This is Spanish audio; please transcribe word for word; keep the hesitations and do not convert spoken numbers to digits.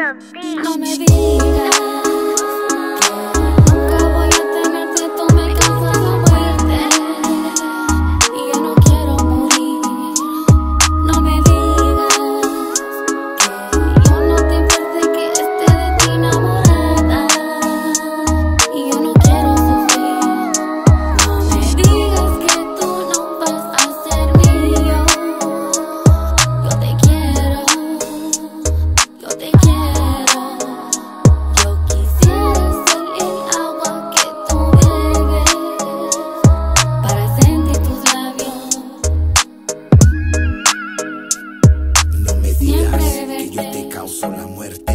Contigo. No me digas que nunca voy a tenerte, tú me causas la muerte y yo no quiero morir. No me digas que yo no te importe que esté de ti enamorada y yo no quiero sufrir. No me digas que tú no vas a ser mío. Yo te quiero, yo te quiero. No me digas que yo te causo la muerte